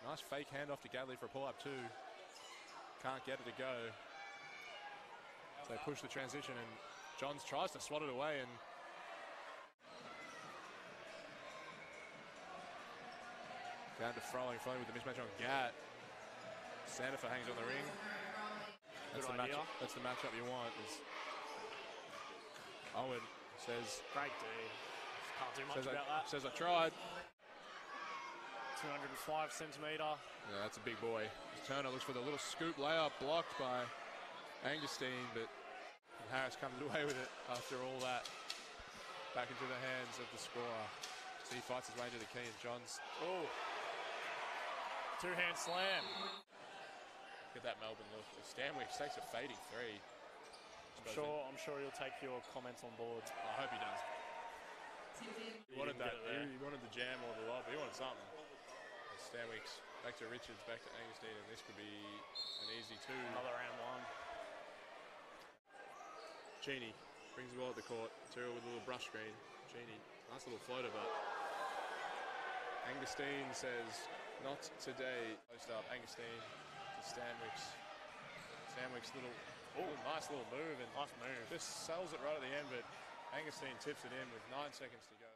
Nice fake handoff to Gadley for a pull-up too. Can't get it to go. So they push the transition and Johns tries to swat it away and down to Froling with the mismatch on Gat. Sandifer hangs on the ring. That's the matchup you want. Owen says, great D. Can't do much about that. Says I tried. 205 centimetre. Yeah, that's a big boy. Turner looks for the little scoop layup blocked by Angustine, but Harris comes away with it after all that. Back into the hands of the scorer. So he fights his way to the key and Johns. Oh. Two-hand slam. Look at that Melbourne look. Stanwicks takes a fading three. I'm sure he'll take your comments on board. I hope he does. He wanted that. He wanted the jam or the lob. He wanted something. Stanwicks back to Richards, back to Angustine, and this could be an easy two. Another round one. Genie brings the ball at the court. Tyrrell with a little brush screen. Genie, nice little floater, but Angustine says, not today. Post up, Angustine to Stanwicks. Stanwicks nice little move. And nice move. Just sells it right at the end, but Angustine tips it in with 9 seconds to go.